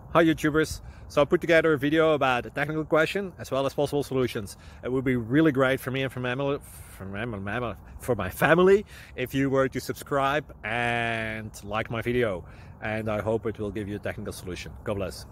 Hi YouTubers. So I put together a video about a technical question as well as possible solutions. It would be really great for me and for my family if you were to subscribe and like my video, and I hope it will give you a technical solution. God bless.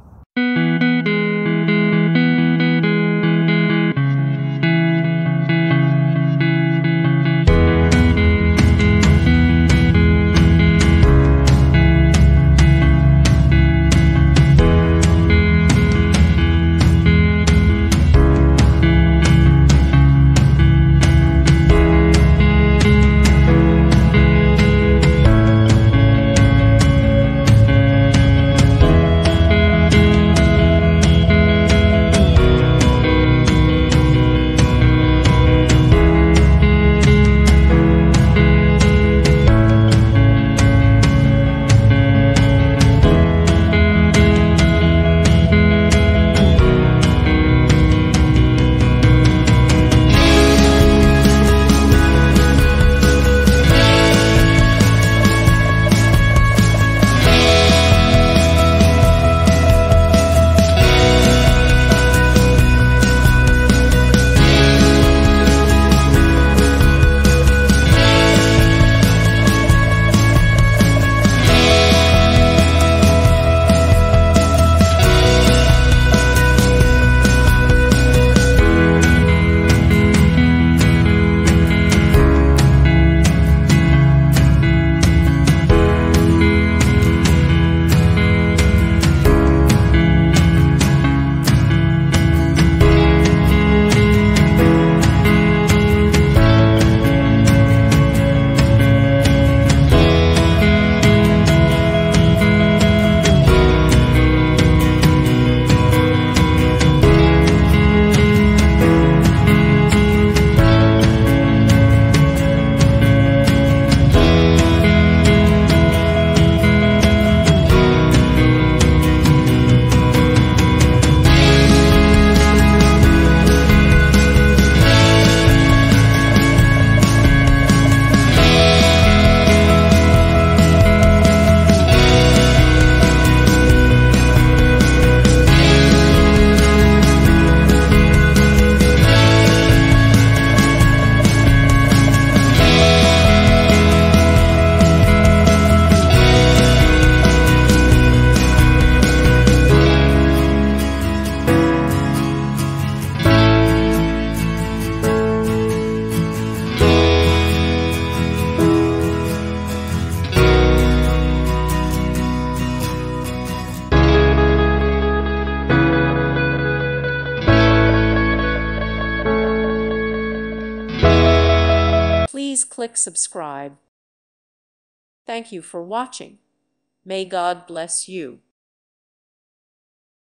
Please click subscribe. Thank you for watching. May God bless you.